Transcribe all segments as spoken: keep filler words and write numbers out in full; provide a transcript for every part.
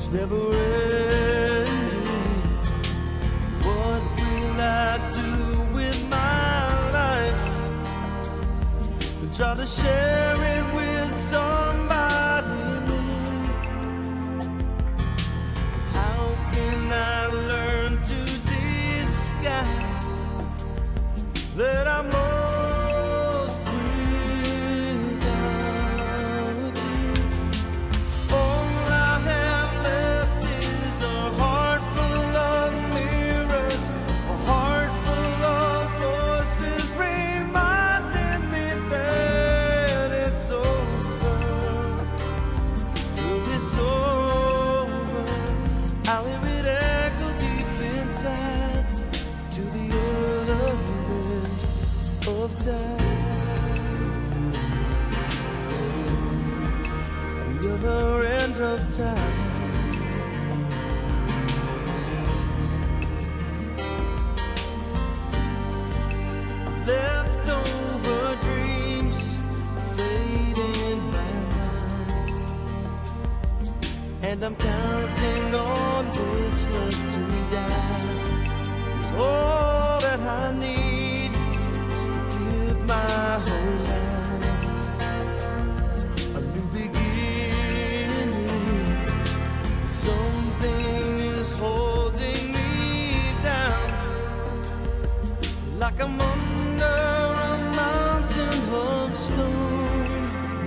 it's never ending. What will I do with my life? And try to share it with somebody new. How can I learn to disguise that I'm lost without you? All I have left is a heart full of mirrors, a heart full of voices reminding me that it's over. It's over. I'll hear it echo deep inside to the other end of time. The other end of time. Leftover dreams fade in my mind, and I'm counting on this love to die. 'Cause all that I need is to give my whole life a new beginning. Something is holding me down, like I'm under a mountain of stone.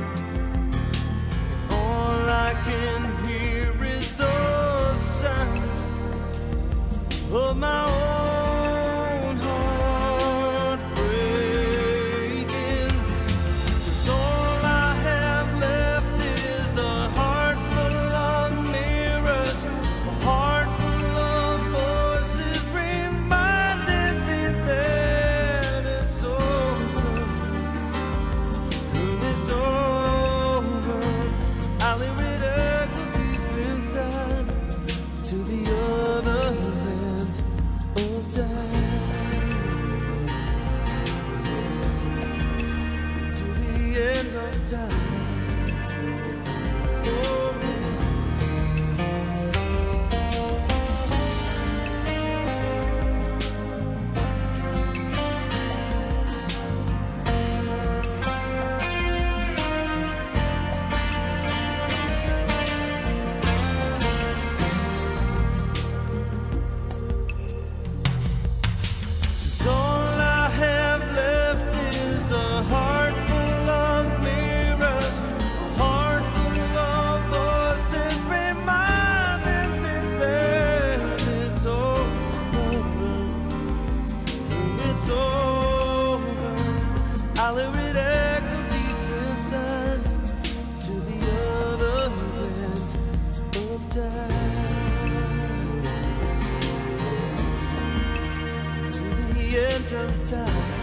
All I can hear is the sound of my own heart breaking. 'Cause all I have left is a heart full of mirrors, a heart full of voices reminding me that it's over. It's over. I'll hear it echo deep inside to the other end of time. To the end of time. Oh, yeah. All I have left is a heart full of mirrors, a heart full of voices reminding me that it's over. It's over. I'll hear it echo deep inside to the other end of time. To the end of time.